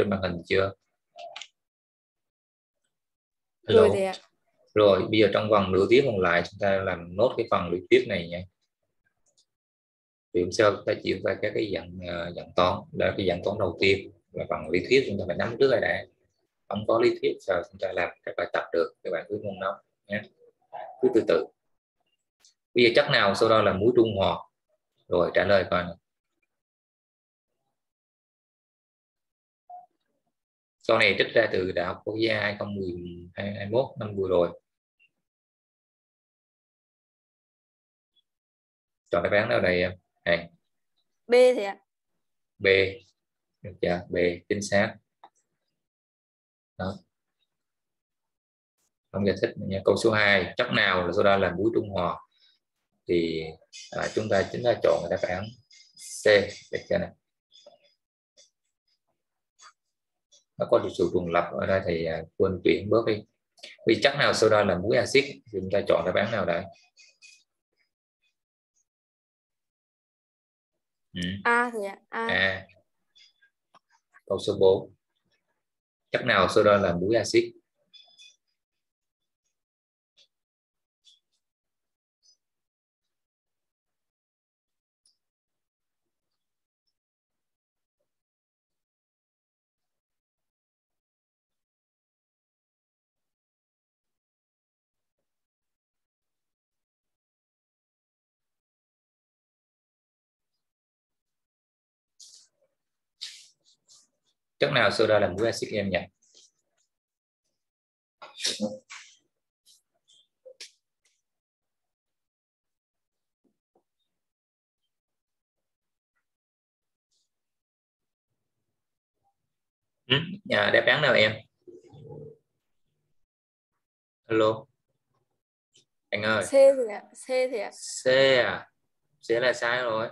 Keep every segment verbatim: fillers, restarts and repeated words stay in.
trên màn hình chưa? Hello. Rồi thì ạ. Rồi bây giờ trong vòng nửa tiếng còn lại chúng ta làm nốt cái phần lý thuyết này nha. Thì hôm sau chúng ta chuyển qua các cái dạng uh, dạng toán. Đó là cái dạng toán đầu tiên là phần lý thuyết, chúng ta phải nắm trước rồi đã. Không có lý thuyết sao chúng ta làm các bài tập được, các bạn cứ nôn nóng nhé. Cứ từ từ. Bây giờ chất nào sau đó là muối trung hòa? Rồi trả lời coi. Sau này trích ra từ Đại học Quốc gia hai không hai mốt năm vừa rồi. Chọn đáp án nào đây em? Này. B thì ạ. B. Được chưa? B chính xác. Đó. Không giải thích nha. Câu số hai, chất nào là soda là muối trung hòa? Thì à, chúng ta chính là chọn đáp án C. Được chưa này? Nó có sự trùng lập ở đây thì à, quên tuyển bớt đi. Vì chất nào soda là muối axit thì chúng ta chọn đáp án nào đây? Ừ. A thì ạ. A. A. Câu số bốn, chất nào soda là muối axit? Chất nào soda là muối axit em nhỉ? Ừ? À, đáp án nào em? Hello anh ơi. C thì ạ. C thì ạ. C à? C là sai rồi.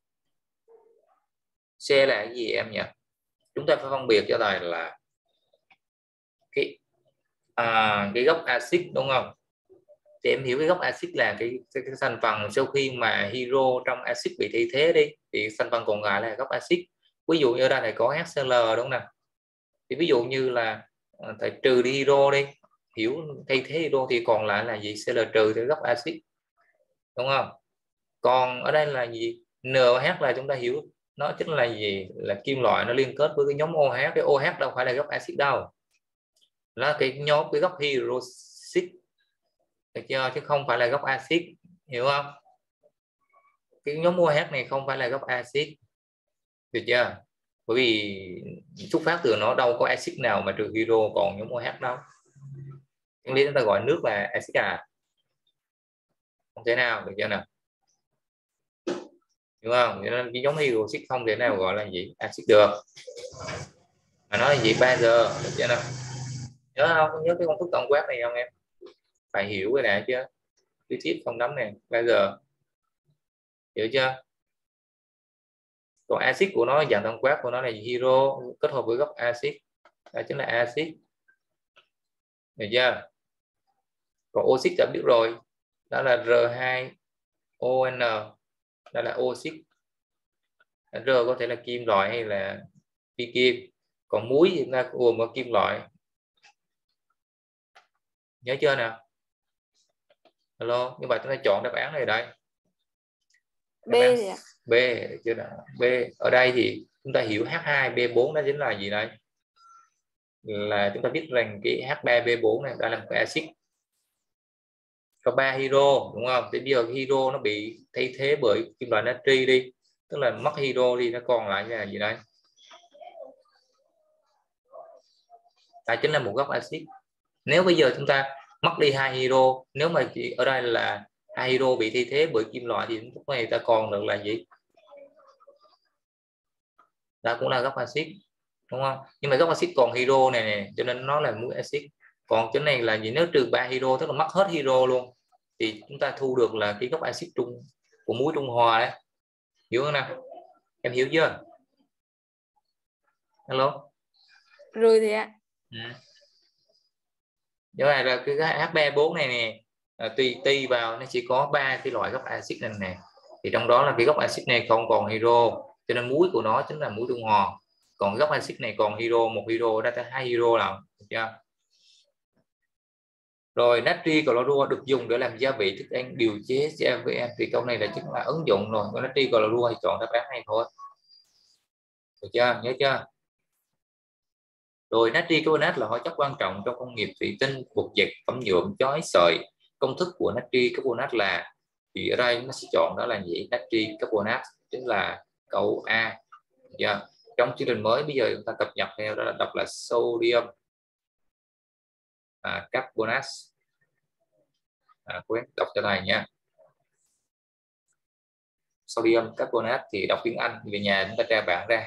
C là cái gì em nhỉ? Chúng ta phải phân biệt cho thầy là cái à, cái gốc axit đúng không? Thì em hiểu cái gốc axit là cái, cái, cái thành phần sau khi mà hydro trong axit bị thay thế đi thì thành phần còn lại là gốc axit. Ví dụ như ở đây này có HCl đúng không nào? Thì ví dụ như là thầy trừ đi hydro đi, hiểu thay thế hydro thì còn lại là gì? Cl trừ thì gốc axit đúng không? Còn ở đây là gì? en hát là chúng ta hiểu nó chính là gì? Là kim loại nó liên kết với cái nhóm OH. Cái OH đâu phải là gốc axit đâu, là cái nhóm cái gốc hydroxit, được chưa? Chứ không phải là gốc axit, hiểu không? Cái nhóm OH này không phải là gốc axit, được chưa? Bởi vì xuất phát từ nó đâu có axit nào mà trừ hydro còn nhóm OH đâu. Nguyên lý chúng ta gọi nước là axit à? Không thể nào, được chưa nào? Đúng không? Nên cái giống hydroxit không thể nào gọi là gì? Axit được. Mà nói là gì? ba giờ, được chưa nào? Nhớ không? Nhớ cái công thức tổng quát này không em? Phải hiểu cái này chưa? Lý thuyết không đấm này, ba giờ. Hiểu chưa? Còn axit của nó, dạng tổng quát của nó là hydro kết hợp với gốc axit, đó chính là axit. Được chưa? Còn oxit đã biết rồi, đó là R hai O N, đó là oxit. R có thể là kim loại hay là phi kim. Còn muối thì chúng ta gồm có kim loại. Nhớ chưa nào? Hello, như vậy chúng ta chọn đáp án này đây. B thì ạ. B, được chưa nào? B ở đây thì chúng ta hiểu H hai B bốn đó chính là gì đây? Là chúng ta biết rằng cái H ba B bốn này đã là một cái axit có ba hydro đúng không? Thì bây giờ hydro nó bị thay thế bởi kim loại natri đi, tức là mất hydro đi, nó còn lại là gì đây? Đó chính là một gốc axit. Nếu bây giờ chúng ta mất đi hai hydro, nếu mà chỉ ở đây là hai hydro bị thay thế bởi kim loại thì lúc này ta còn được là gì? Đó cũng là gốc axit đúng không? Nhưng mà gốc axit còn hydro này, này cho nên nó là muối axit. Còn chỗ này là gì? Nếu trừ ba hydro tức là mất hết hydro luôn thì chúng ta thu được là cái gốc axit trung của muối trung hòa đấy. Hiểu không nào? Em hiểu chưa? Hello. Rồi thì ạ. Ừ. Chỗ này là cái H ba bốn này nè, à, tùy tùy vào nó chỉ có ba cái loại gốc axit này nè, thì trong đó là cái gốc axit này không còn hydro cho nên muối của nó chính là muối trung hòa. còn gốc axit này còn hydro, một hydro đã tới hai hydro nào, được chưa? Rồi natri clorua được dùng để làm gia vị thức ăn, điều chế xê a vê en, thì câu này là chính là ứng dụng rồi. Còn natri clorua thì chọn đáp án này thôi, được chưa? Nhớ chưa? Rồi natri carbonate là hóa chất quan trọng trong công nghiệp thủy tinh, bột dệt, phẩm nhuộm, chói, sợi. Công thức của natri carbonate là, thì ở đây nó sẽ chọn đó là gì? Natri carbonate, chính là câu A. Yeah. Trong chương trình mới bây giờ chúng ta cập nhật theo đó là đọc là sodium à, carbonate. À, quên đọc cho này nha. Sodium carbonate thì đọc tiếng Anh, về nhà chúng ta tra bảng ra.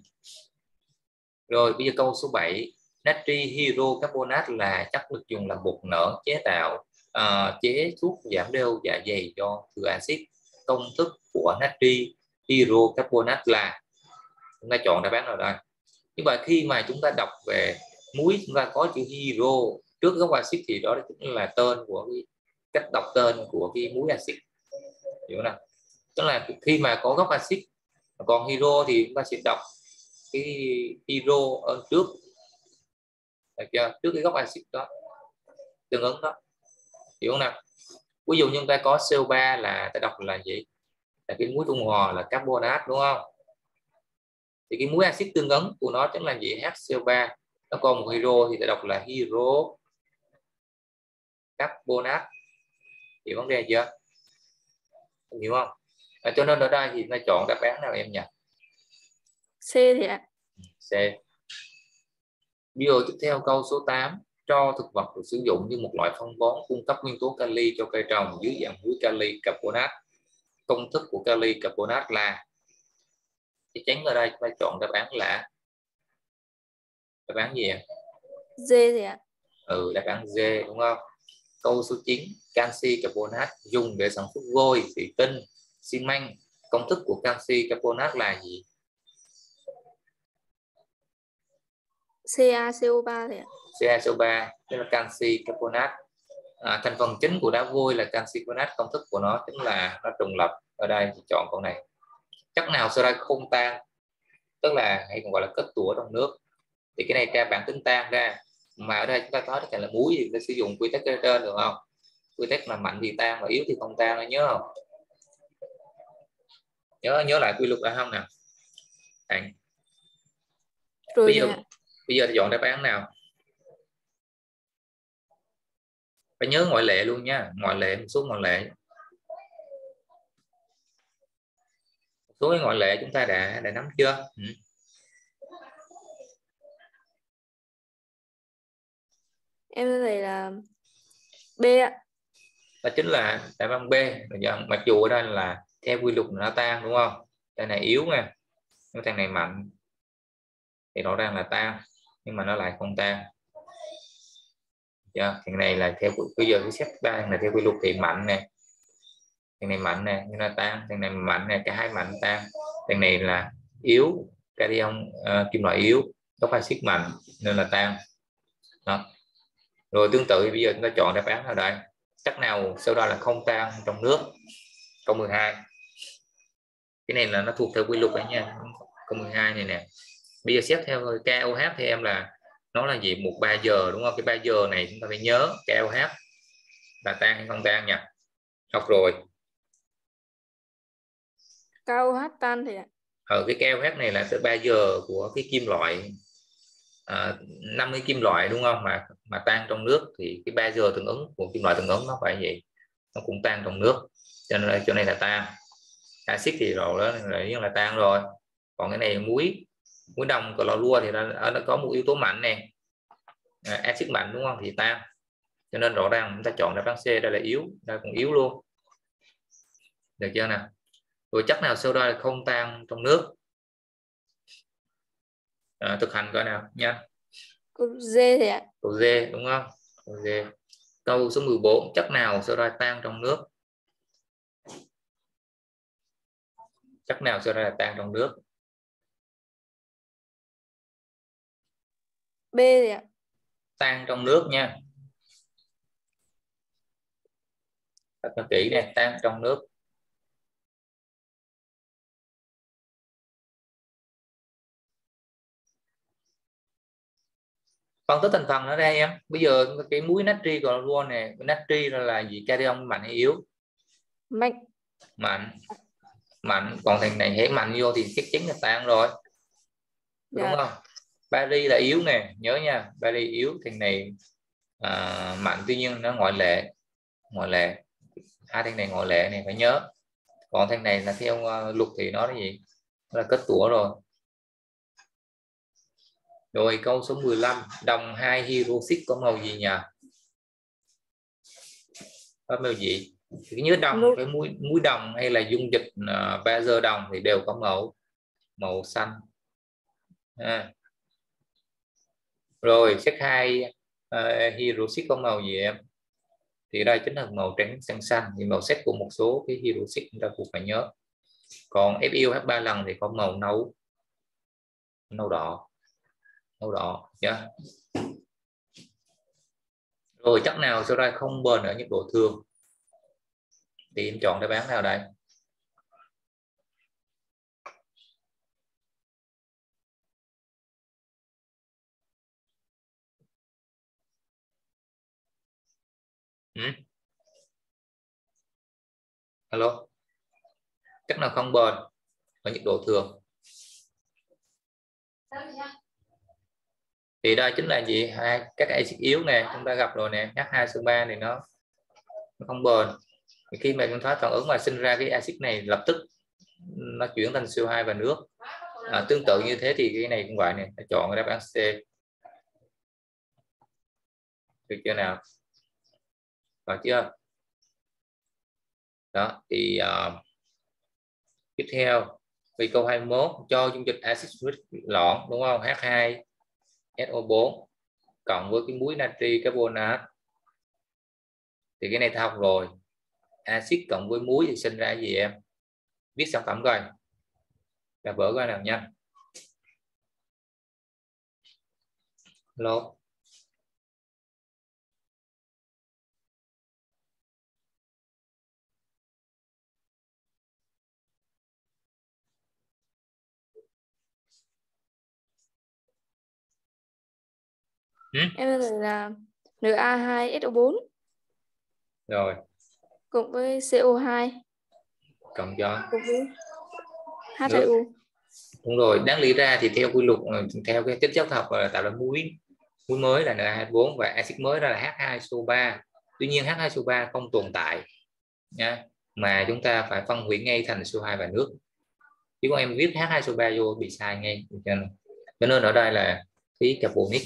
Rồi bây giờ câu số bảy, natri hydrocarbonate là chất được dùng làm bột nở chế tạo uh, chế thuốc giảm đau dạ dày do thừa axit. Công thức của natri hydrocarbonate là, chúng ta chọn đáp án nào đây? Như vậy khi mà chúng ta đọc về muối, chúng ta có chữ hydro trước gốc axit thì đó chính là tên của cái cách đọc tên của cái muối axit, hiểu nào? Tức là khi mà có gốc axit, còn hydro thì chúng ta sẽ đọc cái hydro ở trước, được chưa? Trước cái gốc axit đó, tương ứng đó, hiểu không nào? Ví dụ như chúng ta có xê o ba là ta đọc là gì? Là cái muối trung hòa là carbonate, đúng không? Thì cái muối axit tương ứng của nó chính là gì? hát xê o ba. Nó còn một hydro thì ta đọc là hydro carbonate, hiểu vấn đề chưa? Hiểu không? À, cho nên ở đây thì ta chọn đáp án nào em nhỉ? C thì ạ. C. Điều tiếp theo câu số tám, cho thực vật được sử dụng như một loại phân bón cung cấp nguyên tố kali cho cây trồng dưới dạng muối kali carbonate. Công thức của kali carbonate là, chắc chắn ở đây chúng ta chọn đáp án là đáp án gì ạ? D thì ạ. Ừ, đáp án D, đúng không? Câu số chín, canxi carbonate dùng để sản xuất vôi, thủy tinh, xi măng. Công thức của canxi carbonate là gì? CaCO3 thì ạ. CaCO3, tức là canxi carbonate. À, thành phần chính của đá vôi là canxi carbonate, công thức của nó chính là nó trùng lập. Ở đây thì chọn con này. Chất nào soda không tan, tức là hay còn gọi là kết tủa trong nước, thì cái này tra bản tính tan ra, mà ở đây chúng ta có tất cả là muối thì chúng ta sử dụng quy tắc trên, được không? Quy tắc là mạnh thì tan và yếu thì không tan, nhớ không? Nhớ nhớ lại quy luật đã không nào? Đấy. Rồi Bây thì giờ ạ. bây giờ thì chọn đáp án nào? Phải nhớ ngoại lệ luôn nha, ngoại lệ, một số ngoại lệ, một số ngoại lệ chúng ta đã đã nắm chưa? Ừ. Em thấy là B ạ. Đó chính là đáp án B. Mặc dù ở đây là theo quy luật nó tan, đúng không? Cái này yếu nha, cái thằng này mạnh thì rõ ràng là tan, nhưng mà nó lại không tan. Yeah, thằng này là theo bây giờ cái xét ba là theo quy luật thì mạnh nè, thằng này mạnh nè nhưng là tan, thằng này mạnh nè, cả hai mạnh tan. Thằng này là yếu, cation uh, kim loại yếu, gốc axit mạnh nên là tan đó. Rồi tương tự bây giờ chúng ta chọn đáp án ở đây, chất nào sau đó là không tan trong nước? Câu mười hai, cái này là nó thuộc theo quy luật đấy nha. Câu mười hai này nè, bây giờ xét theo KOH thì em là nó là gì? Một ba giờ, đúng không? Cái ba giờ này chúng ta phải nhớ KOH là tan hay không tan nha, học rồi. KOH tan thì ạ. Ở cái KOH này là tới ba giờ của cái kim loại à, năm mươi kim loại, đúng không? Mà mà tan trong nước thì cái ba giờ tương ứng của kim loại tương ứng nó phải vậy, nó cũng tan trong nước, cho nên là chỗ này là tan. Axit thì rồi đó là, là tan rồi. Còn cái này muối, muối đồng clorua thì nó, nó có một yếu tố mạnh nè, à, axit mạnh, đúng không? Thì tan, cho nên rõ ràng chúng ta chọn đáp án C, đây là yếu, đây cũng yếu luôn, được chưa nào? Rồi chất nào soda là không tan trong nước? À, thực hành coi nào nha. Câu D thì ạ. Câu D, đúng không? Câu D. Câu số mười bốn, chất nào soda tan trong nước? Chất nào soda tan trong nước? B thì ạ. Tan trong nước nha, thật kỹ nè, tan trong nước. phân tích thành phần nó ra em. Bây giờ cái muối natri clorua này, natri là gì, cation mạnh hay yếu? Mạnh. Mạnh. Mạnh. Còn thằng này hãy mạnh vô thì chắc chắn là tan rồi, đúng Dạ. không? Bari là yếu nè, nhớ nha, bari yếu, thằng này à, mạnh, tuy nhiên nó ngoại lệ, ngoại lệ, hai thằng này ngoại lệ này phải nhớ. Còn thằng này là theo uh, luật thì nó là gì, nó là kết tủa rồi. Rồi câu số mười lăm, đồng hai hydroxit có màu gì nhỉ? Có màu gì? Thì nhớ đồng Nốt. với muối muối đồng hay là dung dịch uh, bazơ đồng thì đều có màu màu xanh. À. Rồi set hai uh, hydroxit có màu gì em? Thì đây chính là màu trắng xanh xanh, thì màu sắc của một số cái hydroxit chúng ta cũng phải nhớ. Còn ép i ô hát ba lần thì có màu nâu, nâu đỏ, nâu đỏ nhá. Rồi chất nào sau đây không bền ở nhiệt độ thường? Thì em chọn đáp án nào đây? Ừ? Alo, chất nào không bền ở nhiệt độ thường? Thì đây chính là gì, hai các axit yếu nè, chúng ta gặp rồi nè, H hai S O ba thì nó, nó không bền. Thì khi mà chúng ta phản ứng mà sinh ra cái axit này, lập tức nó chuyển thành C O hai và nước. À, tương tự như thế thì cái này cũng vậy này, chọn cái đáp án C, được chưa nào? Có chưa? Đó thì uh, tiếp theo vì câu hai mươi mốt, cho dung dịch axit uric lõn, đúng không, H hai S O bốn cộng với cái muối natri carbonate, thì cái này ta học rồi, axit cộng với muối thì sinh ra cái gì em? Viết sản phẩm coi, là vỡ coi nào nha. Hello. Ừ? Em thấy là N A hai S O bốn Rồi cộng với C O hai cộng cho cộng với H hai O. nước. Đúng rồi, đáng lý ra thì theo quy luật, theo cái tính chất học là tạo ra muối, muối mới là N A hai bốn và axit mới ra là H hai S O ba. Tuy nhiên H hai S O ba không tồn tại nha, mà chúng ta phải phân hủy ngay thành C O hai và nước. Chứ còn em viết H hai S O ba vô bị sai ngay, cho nên ở đây là khí carbonic,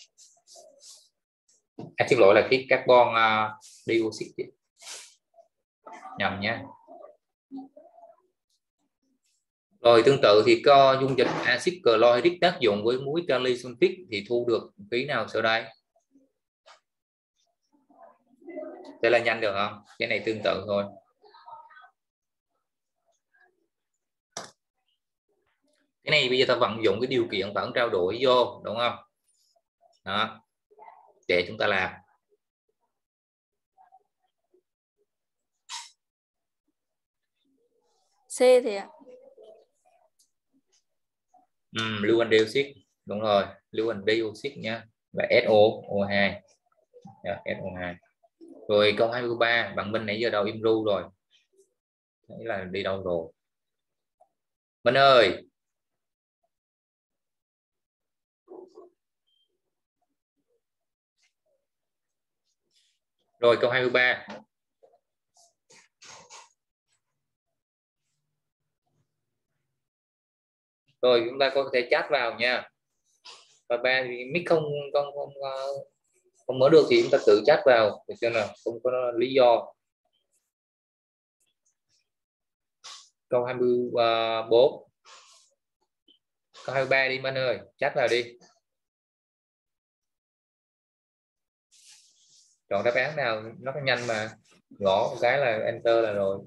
à, xin lỗi là khí carbon uh, dioxide, nhầm nha. Rồi tương tự thì có dung dịch axit chlorhydric tác dụng với muối kali sulfit thì thu được khí nào sau đây? Đây là nhanh được không? Cái này tương tự thôi. Cái này bây giờ ta vận dụng cái điều kiện phản trao đổi vô, đúng không? Đó. Để chúng ta làm. C thì ạ. Ừ, lưu huỳnh dioxide, đúng rồi, lưu huỳnh dioxide nha, và S O O hai. Yeah, S O hai. Rồi câu hai mươi ba, bạn Minh nãy giờ đâu im ru rồi. Đấy là đi đâu rồi? Minh ơi. Rồi câu hai mươi ba. Rồi chúng ta có thể chat vào nha. Và ba thì mic không không không không mở được thì chúng ta tự chat vào, được chưa nào? Không có lý do. Câu hai mươi bốn. Câu hai mươi ba đi Minh ơi, chat vào đi. Chọn đáp án nào nó có nhanh mà, gõ một cái là enter là rồi.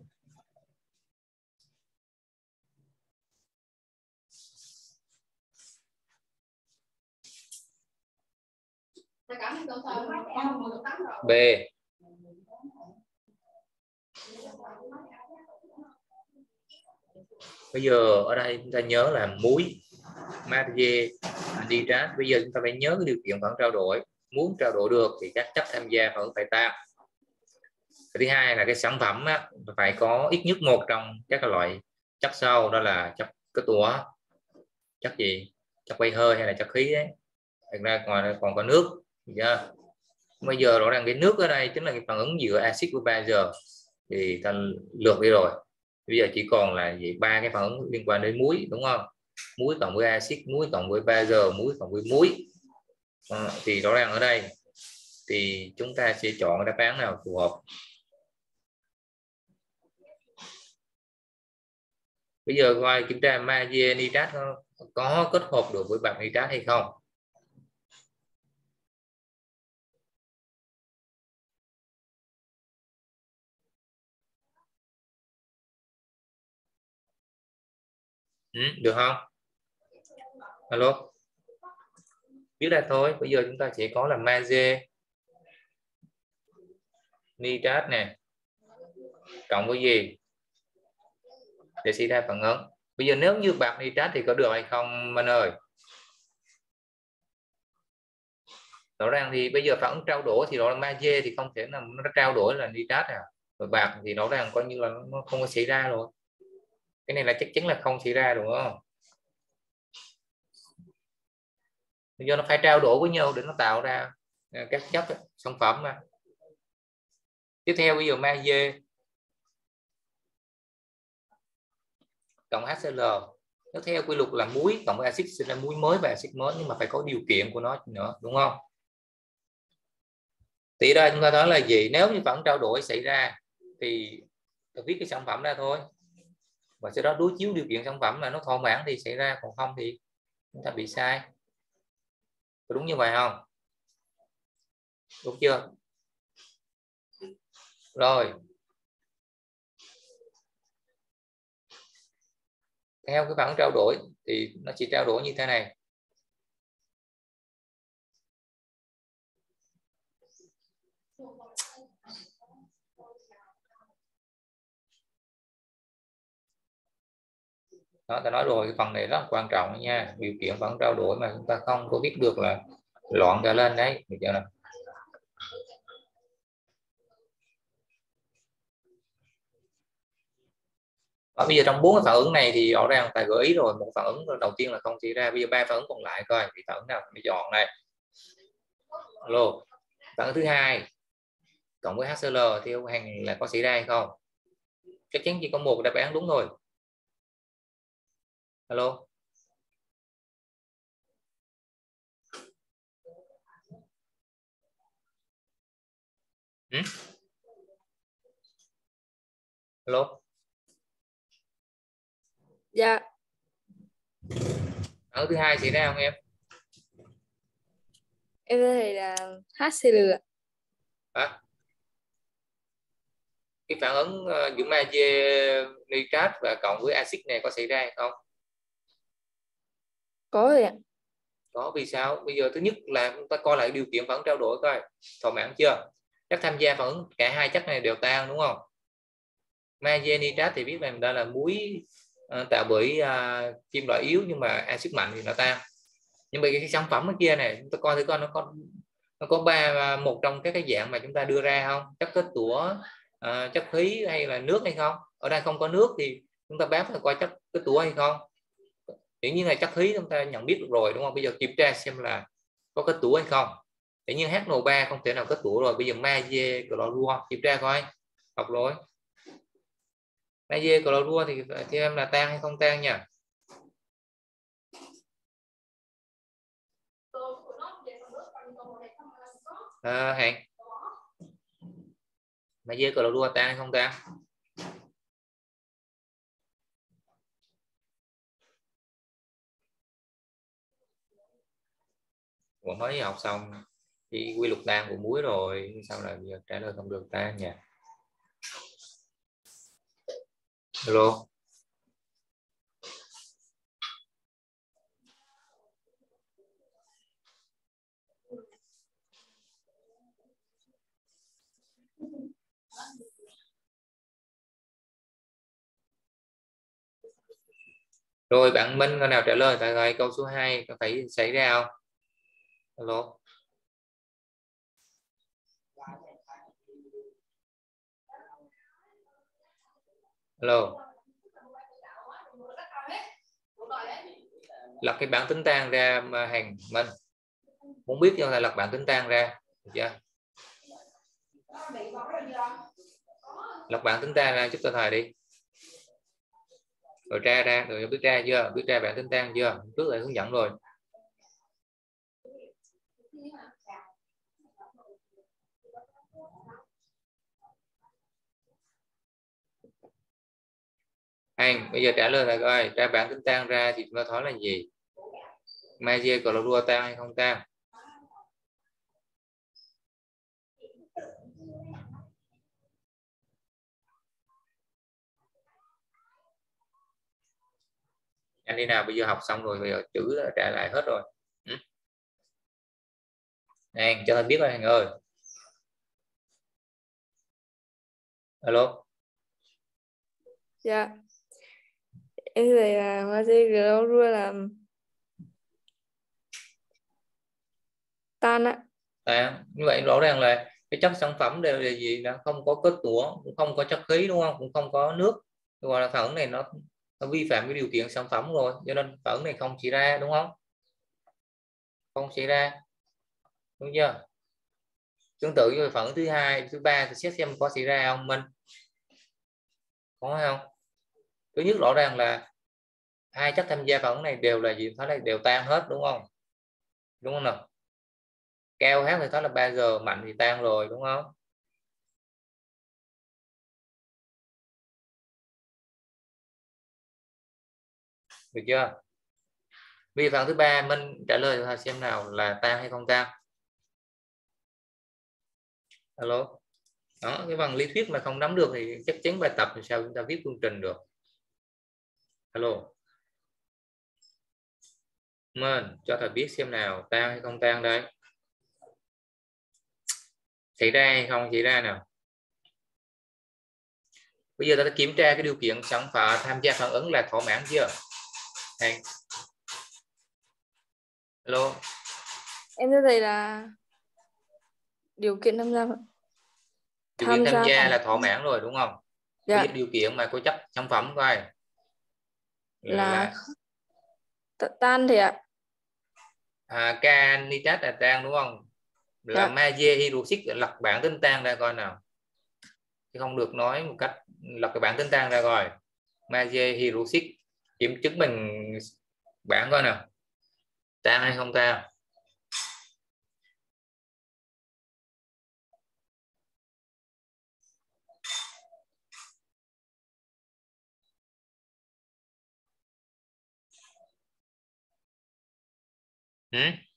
B. Bây giờ ở đây chúng ta nhớ là muối magie nitrat. Bây giờ chúng ta phải nhớ cái điều kiện phản ứng trao đổi. Muốn trao đổi được thì các chất tham gia phản ứng phải tan. Thứ hai là cái sản phẩm á, phải có ít nhất một trong các loại chất sau, đó là chất kết tủa, chất gì, chất bay hơi hay là chất khí đấy. Thật ra ngoài còn có nước. Yeah. Bây giờ rõ ràng cái nước ở đây chính là cái phản ứng giữa axit với bazơ, thì ta lược đi rồi. Bây giờ chỉ còn là gì, ba cái phản ứng liên quan đến muối, đúng không? Muối cộng với axit, muối cộng với bazơ, muối cộng với muối. À, thì rõ ràng ở đây thì chúng ta sẽ chọn đáp án nào phù hợp. Bây giờ coi kiểm tra magie nitrat có kết hợp được với bạc nitrat hay không. Ừ, được không? Alo, viết ra thôi. Bây giờ chúng ta sẽ có là magie nitrat nè cộng với gì để xảy ra phản ứng. Bây giờ nếu như bạc nitrat thì có được hay không Minh ơi? Rõ ràng thì bây giờ phản ứng trao đổi thì đó là magie thì không thể nào nó trao đổi là nitrat à. Rồi bạc thì rõ ràng coi như là nó không có xảy ra rồi. Cái này là chắc chắn là không xảy ra, đúng không? Bây giờ nó phải trao đổi với nhau để nó tạo ra các chất sản phẩm mà. Tiếp theo bây giờ magie cộng hát xê lờ, nó theo quy luật là muối cộng với axit sẽ là muối mới và axit mới, nhưng mà phải có điều kiện của nó nữa, đúng không? Thì đây chúng ta nói là gì, nếu như phản ứng trao đổi xảy ra thì viết cái sản phẩm ra thôi, và sau đó đối chiếu điều kiện sản phẩm là nó thỏa mãn thì xảy ra, còn không thì chúng ta bị sai. Có đúng như vậy không? Đúng chưa? Rồi theo cái phản ứng trao đổi thì nó chỉ trao đổi như thế này. Đó, ta nói rồi, cái phần này rất là quan trọng nha. Điều kiện phản ứng trao đổi mà chúng ta không có biết được là loạn cả lên đấy. Được chưa nào? Ở bây giờ trong bốn cái phản ứng này thì rõ ràng phải gợi ý rồi. Một phản ứng đầu tiên là không xảy ra, bây giờ ba phản ứng còn lại coi thì phản ứng nào phải chọn này. Alo, phản ứng thứ hai cộng với hát xê lờ theo hàng là có xảy ra hay không? Chắc chắn chỉ có một đáp án đúng thôi. Alo, ừ? Alo, Dạ. phản ứng thứ hai xảy ra không em? Em thấy là hát xê lờ. Hả? Cái phản ứng uh, giữa magie nitrat và cộng với axit này có xảy ra hay không? Có rồi ạ. Có, vì sao? Bây giờ thứ nhất là chúng ta coi lại điều kiện phản ứng trao đổi coi thỏa mãn chưa. Chất tham gia phản ứng cả hai chất này đều tan, đúng không? Magie nitrat thì biết rằng đây là muối uh, tạo bởi uh, kim loại yếu, nhưng mà axit mạnh thì nó tan. Nhưng mà cái sản phẩm ở kia này chúng ta coi thử coi nó có nó có ba một trong các cái dạng mà chúng ta đưa ra không, chất kết tủa, uh, chất khí hay là nước hay không. Ở đây không có nước thì chúng ta bám phải coi chất kết tủa hay không. Hiển nhiên là chất khí chúng ta nhận biết được rồi, đúng không? Bây giờ kiểm tra xem là có kết tủa hay không. Hiển nhiên hát en o ba không thể nào kết tủa rồi. Bây giờ magie clorua kiểm tra coi, học rồi. Magie clorua thì theo em là tan hay không tan nha. À, Hẹn magie clorua tan hay không tan? Còn mới học xong thì quy luật tan của muối rồi, sao là giờ trả lời không được tan nha. Hello. Rồi bạn Minh có nào trả lời tại rồi câu số hai có phải xảy ra không? Alo. Alo. Lật cái bảng tính tan ra mà Hàng Minh. Muốn biết cho là lật bảng tính tan ra. Được chưa? Lật bảng tính tan ra giúp cho thầy đi. Rồi tra ra, rồi biết ra chưa? Biết ra bảng tính tan chưa? Trước là hướng dẫn rồi. Anh bây giờ trả lời là coi ra bảng tính tan ra thì chúng ta nói là gì? Magie clorua tan hay không tan? Anh đi nào bây giờ học xong rồi, bây giờ chữ đã trả lại hết rồi. Ừ. Anh cho thầy biết rồi anh ơi. Alo. Dạ. Em thấy là magie clorua là tan ạ. À, như vậy rõ ràng là cái chất sản phẩm đều là gì, nó không có kết tủa, cũng không có chất khí đúng không, cũng không có nước, gọi là phản ứng này nó, nó vi phạm cái điều kiện sản phẩm rồi, cho nên phản ứng này không xảy ra đúng không, không xảy ra đúng chưa. Tương tự như phản ứng thứ hai thứ ba thì xét xem có xảy ra không Minh, có không. Thứ nhất rõ ràng là hai chất tham gia phản ứng này đều là gì, nó là đều tan hết đúng không, đúng không nào. Keo hát thì nó là ba giờ mạnh thì tan rồi đúng không. Được chưa. Vì phản thứ ba Minh trả lời cho xem nào là tan hay không tan. Alo. Đó, cái bằng lý thuyết mà không nắm được thì chắc chắn bài tập thì sao chúng ta viết phương trình được. Alo. Minh cho thầy biết xem nào tan hay không tan đây. Xảy ra hay không xảy ra nào. Bây giờ ta đã kiểm tra cái điều kiện sản phẩm tham gia phản ứng là thỏa mãn chưa. Hay. Alo. Em thấy là điều kiện tham gia Điều tham kiện tham gia gia phản là thỏa mãn rồi đúng không. dạ. Bây giờ điều kiện mà có chấp sản phẩm coi Là là tan thì ạ. à, canitrat là tan đúng không, là Dạ. magie hydroxit lật bảng tính tan ra coi nào, chứ không được nói một cách lật cái bảng tính tan ra coi. Magie hydroxit kiểm chứng mình bảng coi nào, tan hay không tan. Ừ?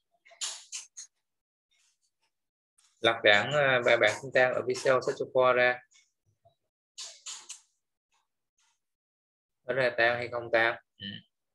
Lật bảng bài bảng tính tan ở phía sau sách cho kho ra, đó là tan hay không tan. Ừ.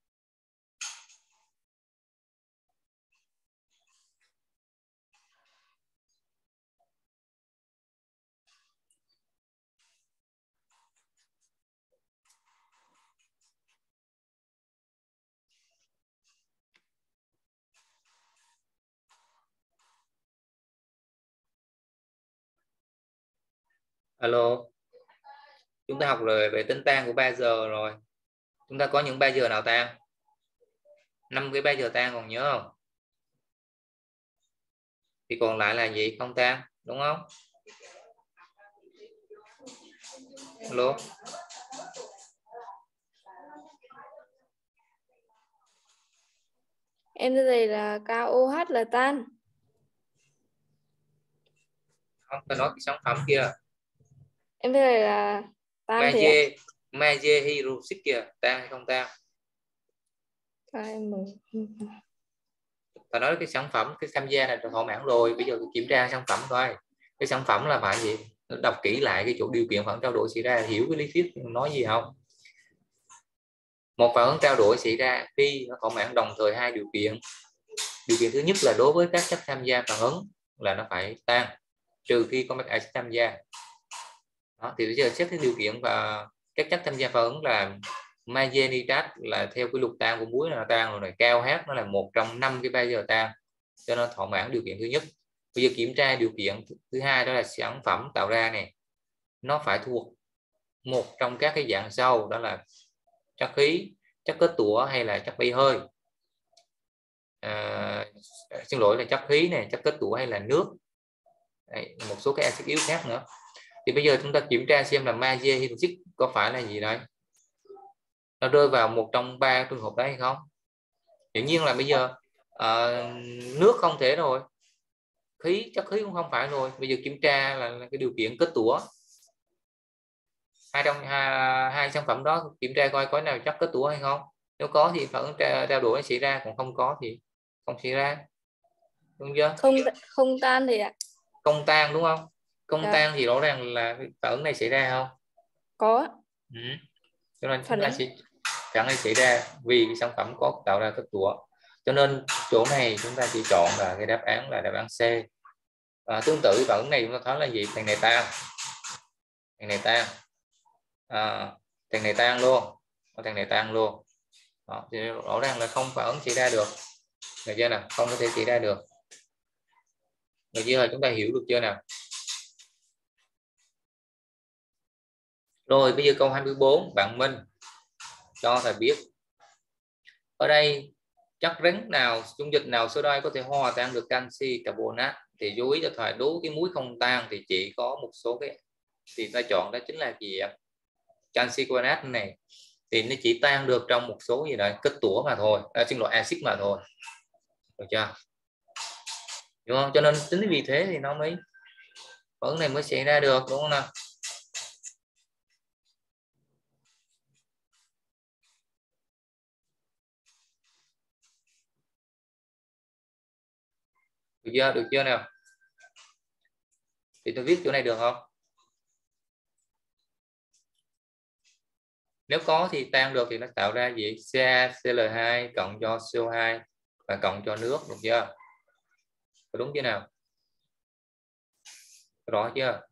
Alo. Chúng ta học rồi về tính tan của ba giờ rồi, chúng ta có những ba giờ nào tan, năm cái ba giờ tan còn nhớ không, thì còn lại là gì, không tan đúng không. Alo. Em thấy là ca o hát là tan. Không, ta nói cái sản phẩm kia. Em thấy là tan thì ạ. Magie magie hydroxit kia tan hay không tan. Em Ta nói cái sản phẩm cái tham gia là thỏa mãn rồi, bây giờ kiểm tra sản phẩm coi cái sản phẩm là phải gì, đọc kỹ lại cái chỗ điều kiện phản trao đổi xảy ra, hiểu cái lý thuyết nói gì không. Một phản ứng trao đổi xảy ra khi nó thỏa mãn đồng thời hai điều kiện. Điều kiện thứ nhất là đối với các chất tham gia phản ứng là nó phải tan, trừ khi có acid tham gia. Đó, thì bây giờ xét cái điều kiện và các chất tham gia phản ứng là magie nitrat là theo cái luật tan của muối là tan rồi này, cao H nó là một trong năm cái bây giờ tan, cho nên thỏa mãn điều kiện thứ nhất. Bây giờ kiểm tra điều kiện thứ hai, đó là sản phẩm tạo ra này nó phải thuộc một trong các cái dạng sau, đó là chất khí, chất kết tủa hay là chất bay hơi. À, xin lỗi là chất khí này, chất kết tủa hay là nước. Đấy, một số cái axit yếu khác nữa. Thì bây giờ chúng ta kiểm tra xem là magie hydroxit có phải là gì đấy, nó rơi vào một trong ba trường hợp đấy hay không. Dĩ nhiên là bây giờ uh, nước không thể rồi, khí, chất khí cũng không phải rồi. Bây giờ kiểm tra là, là cái điều kiện kết tủa, hai trong hai, hai sản phẩm đó kiểm tra coi có nào chất kết tủa hay không. Nếu có thì phản ứng trao đổi xảy ra, còn không có thì không xảy ra, đúng chưa? Không không tan thì ạ. Không tan đúng không? Không Dạ. tan thì rõ ràng là phản ứng này xảy ra không? Có. Ừ. Cho nên Phản chúng ta ứng. sẽ phản ứng xảy ra vì cái sản phẩm có tạo ra kết tủa. Cho nên chỗ này chúng ta chỉ chọn là cái đáp án là đáp án C. À, tương tự phản ứng này chúng ta thấy là gì? Thằng này tan, thằng này tan, à, thằng này tan luôn, thằng này tan luôn. Đó, thì rõ ràng là không phản ứng xảy ra được, được chưa nào? Không có thể xảy ra được, được chưa? Chúng ta hiểu được chưa nào? Rồi bây giờ câu hai mươi bốn, bạn Minh cho thầy biết ở đây chất rắn nào, dung dịch nào soda có thể hòa tan được canxi carbonat. Thì chú ý cho thầy, đố cái muối không tan thì chỉ có một số cái, thì ta chọn đó chính là gì ạ? Canxi carbonat này thì nó chỉ tan được trong một số gì đấy kết tủa mà thôi, à, xin lỗi axit mà thôi, được chưa? Đúng không? Cho nên chính vì thế thì nó mới phản ứng này mới xảy ra được, đúng không nào? Được chưa? Được chưa nào? Thì tôi viết chỗ này được không? Nếu có thì tan được thì nó tạo ra gì? CaCl hai cộng cho xê o hai và cộng cho nước, được chưa? Có đúng chưa nào? Rõ chưa?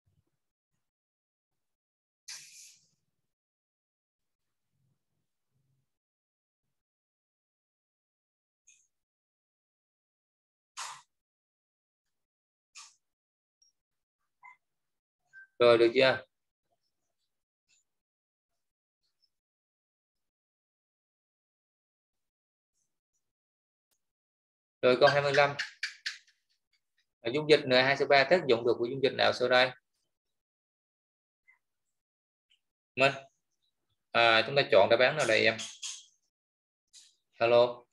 Rồi, được chưa? Rồi câu hai mươi lăm, dung dịch N hai C ba tác dụng được của dung dịch nào sau đây? Minh, à, chúng ta chọn đáp án nào đây em? Hello.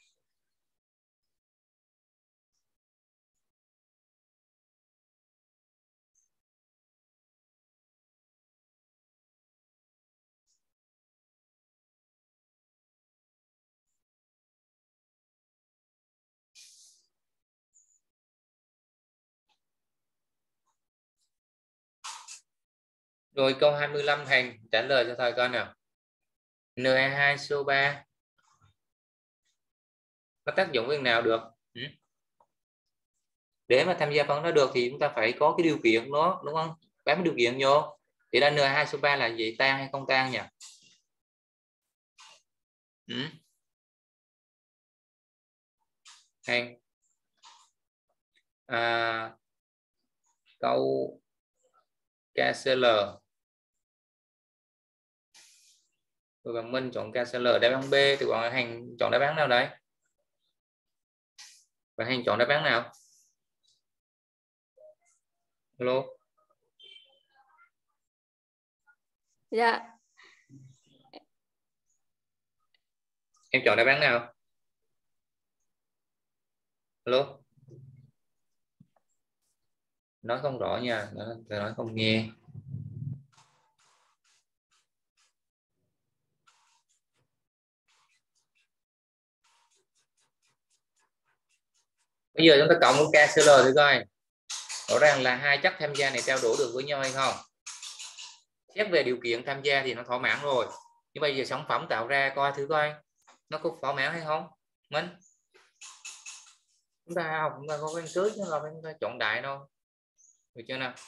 Rồi câu hai mươi lăm Hành trả lời cho thầy coi nào. N hai C O ba có tác dụng với nào được? Ừ. Để mà tham gia phân nó được thì chúng ta phải có cái điều kiện đó, đúng không? Bám điều kiện vô. Thì là N hai C O ba là gì? Tan hay không tan nhỉ? Ừ. Hành. À, câu KCl. Rồi bạn Minh chọn KCl, đáp án B. Thì bạn Hành chọn đáp án nào đấy? Bạn Hành chọn đáp án nào? Hello. Dạ. Em chọn đáp án nào? Hello. Nói không rõ nha, nói, nói không nghe. Bây giờ chúng ta cộng cái KCl thử coi. Rõ ràng là hai chất tham gia này trao đổi được với nhau hay không? Xét về điều kiện tham gia thì nó thỏa mãn rồi. Nhưng bây giờ sản phẩm tạo ra coi thử coi nó có thỏa mãn hay không? Minh. Chúng ta học chúng ta có căn cứ chứ là chúng ta chọn đại đâu. Được chưa nào?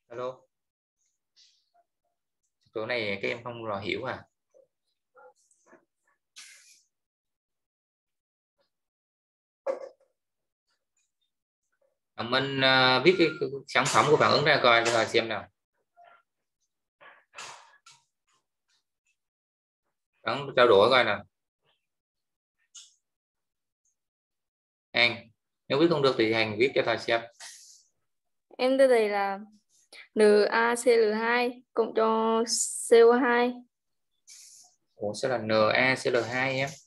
Alo, chỗ này các em không rõ hiểu à? Mình uh, viết cái, cái sản phẩm của phản ứng ra coi rồi xem nào. Bạn trao đổi coi nào. Anh, nếu viết không được thì Hành viết cho thầy xem. Em đưa thầy là NaCl hai cộng cho xê o hai. Ủa sẽ là NaCl hai em.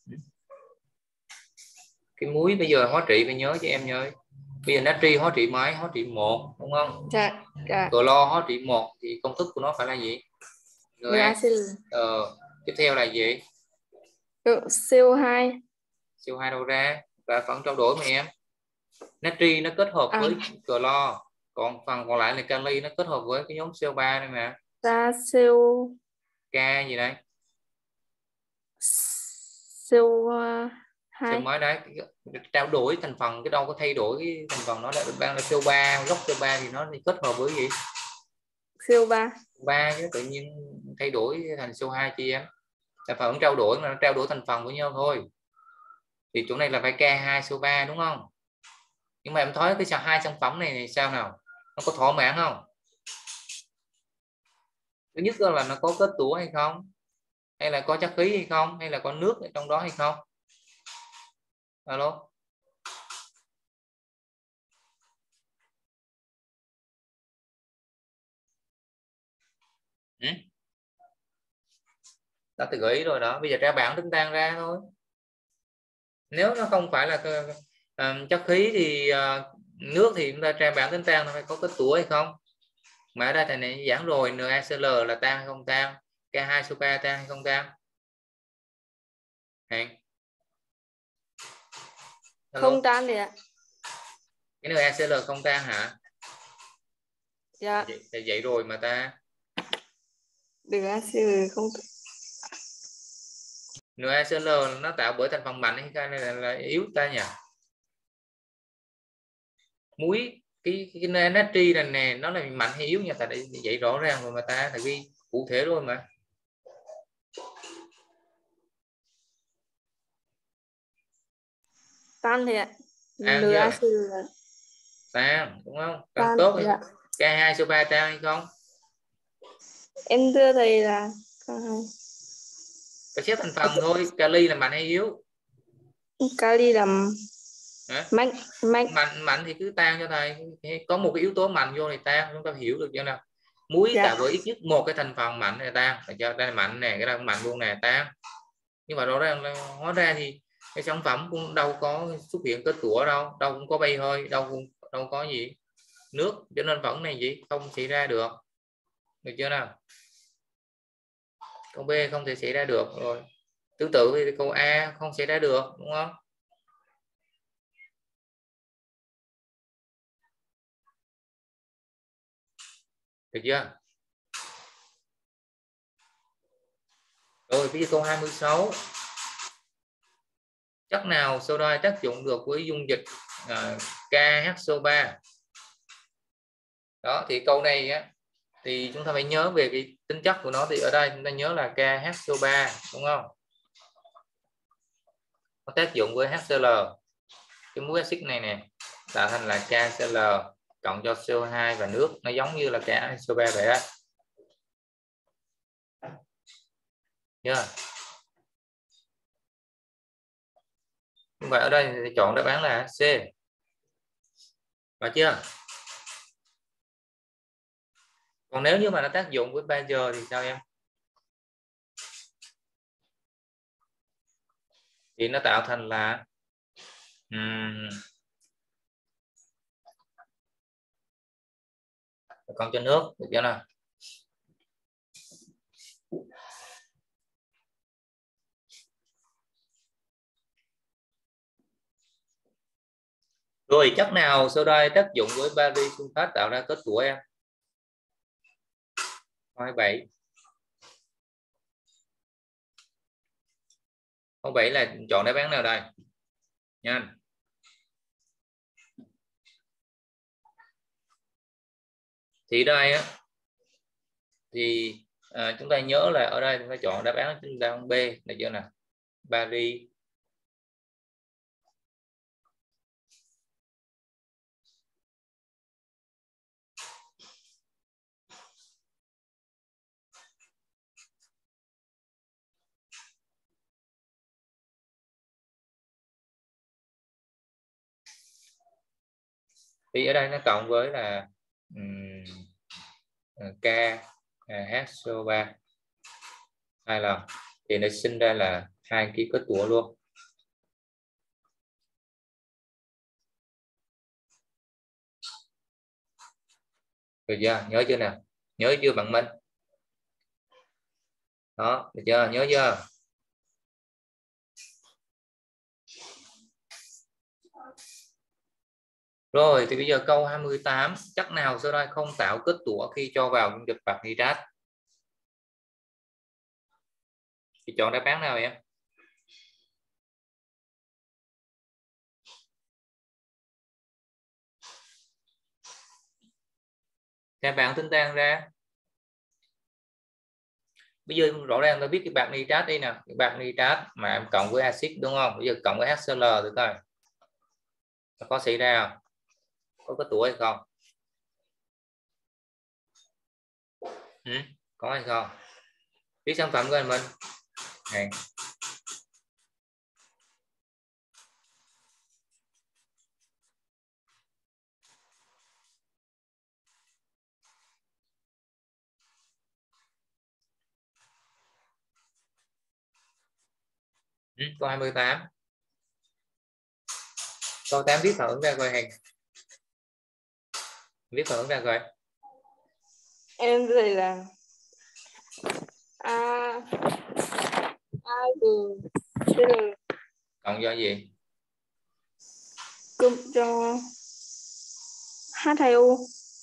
Cái muối bây giờ hóa trị phải nhớ cho em nhớ. Bây giờ natri hóa trị mấy? Hóa trị một đúng không? Dạ, dạ. Clo hóa trị một thì công thức của nó phải là gì? NaCl. Ờ, tiếp theo là gì? xê o hai. xê o hai đâu ra? Và phần trao đổi mà em. Natri nó kết hợp À. với clo, còn phần còn lại là kali nó kết hợp với cái nhóm xê o ba này mà. Ra xê o K gì đây? xê o hai. Xem mới đấy, trao đổi thành phần cái đâu có thay đổi cái thành phần, nó là đang là xê o ba, gốc xê o ba thì nó thì kết hợp với gì? xê o ba. ba chứ tự nhiên thay đổi thành xê o hai chi em? Là phản ứng trao đổi mà nó trao đổi thành phần với nhau thôi. Thì chỗ này là phải K hai xê o ba đúng không? Nhưng mà em thấy cái hai sản phẩm này, này sao nào? Nó có thỏa mãn không? Thứ nhất là nó có kết tủa hay không? Hay là có chất khí hay không? Hay là có nước ở trong đó hay không? Alo? Ừ? Đó thì gợi ý rồi đó. Bây giờ ra bảng tính tan ra thôi. Nếu nó không phải là uh, chất khí thì uh, nước thì chúng ta tra bảng tính tan nó phải có kết tủa hay không? Mà ở đây thầy này giảng rồi, NaCl là tan hay không tan? K hai xê o ba tan hay không tan? Hẹn. Không tan thì ạ. Cái NaCl không tan hả? Dạ. Vậy, thì vậy rồi mà ta. NaCl không. NaCl nó tạo bởi thành phần mạnh hay là, là, là yếu ta nhỉ? Muối cái, cái natri này nè nó là mạnh hay yếu nha, ta để vậy rõ ràng rồi mà ta, thầy ghi cụ thể rồi mà. Tan thì ạ. Tan chưa? NaCl Tan đúng không? Tan, tan, tốt. dạ. K hai xê o ba tan hay không? Em đưa thầy là K hai. Phải xét thành phần thôi. Kali là mạnh hay yếu? Kali là mạnh. Mạnh. Mạnh mạnh thì cứ tan cho thầy. Có một cái yếu tố mạnh vô thì tan, chúng ta hiểu được chưa nào? Muối Dạ. tạo với ít nhất một cái thành phần mạnh này tan, để cho đây là mạnh nè, cái đó mạnh luôn nè, tan. Nhưng mà rõ ràng là hóa ra thì cái sản phẩm cũng đâu có xuất hiện kết tủa đâu, đâu cũng có bay hơi, đâu cũng đâu có gì nước, cho nên vẫn này gì không xảy ra được, được chưa nào? Câu B không thể xảy ra được rồi, tương tự thì câu A không xảy ra được, đúng không? Được chưa? Rồi bây giờ câu hai mươi sáu. Chất nào soda tác dụng được với dung dịch uh, K H C O ba? Đó thì câu này á, thì chúng ta phải nhớ về cái tính chất của nó, thì ở đây chúng ta nhớ là K H C O ba đúng không? Nó tác dụng với HCl, cái muối axit này nè tạo thành là KCl cộng cho xê o hai và nước, nó giống như là K H C O ba vậy á. Nhớ. Nhưng mà ở đây thì chọn đáp án là C. Phải chưa? Còn nếu như mà nó tác dụng với ba giờ thì sao em? Thì nó tạo thành là um, còn cho nước, được chưa nào? Rồi chất nào soda tác dụng với bari sunfat tạo ra kết tủa em? hai bảy. Câu bảy là chọn đáp án nào đây? Nhanh. Thì đây á, thì à, chúng ta nhớ là ở đây chúng ta chọn đáp án chúng ta B, được chưa nào? Paris. Thì ở đây nó cộng với là um, K H C O ba hai lần thì nó sinh ra là hai cái kết tủa luôn. Được chưa? Nhớ chưa nào? Nhớ chưa bạn Minh? Đó, được chưa? Nhớ chưa? Rồi thì bây giờ câu hai mươi tám, chất nào sau đây không tạo kết tủa khi cho vào dung dịch bạc nitrat? Thì chọn đáp án nào em? Các bạn tính tan ra. Bây giờ rõ ràng ta biết cái bạc nitrat đi nè, cái bạc nitrat mà em cộng với axit đúng không? Bây giờ cộng với HCl được rồi. Có xảy ra không? Có kết tủa hay không? Ừ, có hay không? Biết sản phẩm của anh Minh này. Ừ, câu hai mươi tám. Câu tám viết phản ứng ra coi Hằng. Viết phản ứng ra coi. Em đây là A A G C L Cộng do gì? cộng cho H hai O.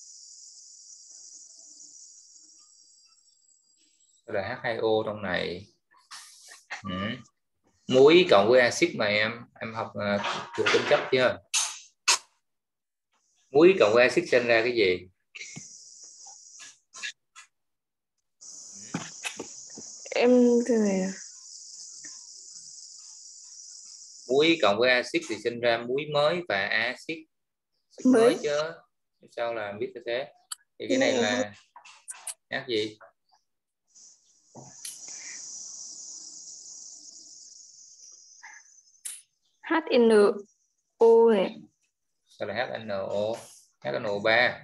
Là H hai O trong này. Ừ. Muối cộng với axit mà em em học thuộc uh, tính chất chưa? Muối cộng với axit sinh ra cái gì? Em thế này à? Muối cộng với axit thì sinh ra muối mới và axit mới, mới chứ. Sao là biết như thế? Thì cái này là H gì? H N O này. Sao là H N O? H N O ba.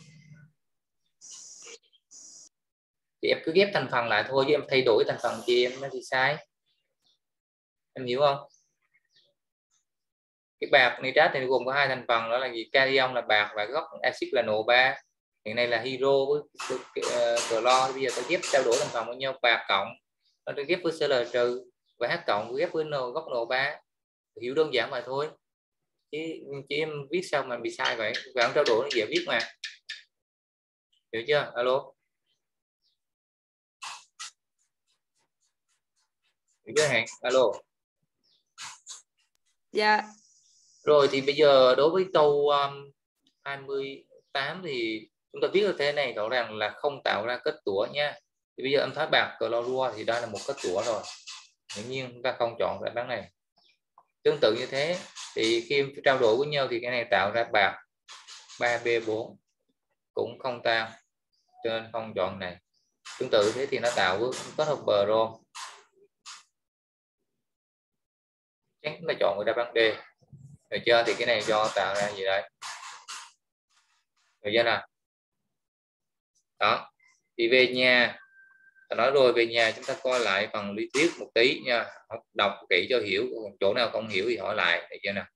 Thì em cứ ghép thành phần lại thôi, chứ em thay đổi thành phần chi em nó thì sai. Em hiểu không? Cái bạc nitrat thì gồm có hai thành phần, đó là gì? Cation là bạc và gốc axit là N O ba. Hiện nay là hydro với clo. Bây giờ ta ghép trao đổi thành phần với nhau, bạc cộng nó ghép với Cl trừ và H cộng ghép với N, gốc N O ba. Hiểu đơn giản mà thôi, chứ, chứ em viết sao mà bị sai vậy? Bạn trao đổi nó dễ viết mà, hiểu chưa? Alo, hiểu chưa Hằng? Alo. Dạ. Rồi thì bây giờ đối với câu um, hai mươi tám thì chúng ta viết như thế này, rõ ràng là không tạo ra kết tủa nha. Thì bây giờ em thấy bạc clorua thì đây là một kết tủa rồi, hiển nhiên chúng ta không chọn đáp án này. Tương tự như thế thì khi trao đổi với nhau thì cái này tạo ra bạc ba B bốn cũng không tan, cho nên không chọn này. Tương tự thế thì nó tạo với kết hợp brom, chắc chúng ta chọn đáp án D, được chưa? Thì cái này do tạo ra gì đây, được chưa nào? Đó thì về nhà, nói rồi về nhà chúng ta coi lại phần lý thuyết một tí nha, đọc kỹ cho hiểu, chỗ nào không hiểu thì hỏi lại, được chưa nào?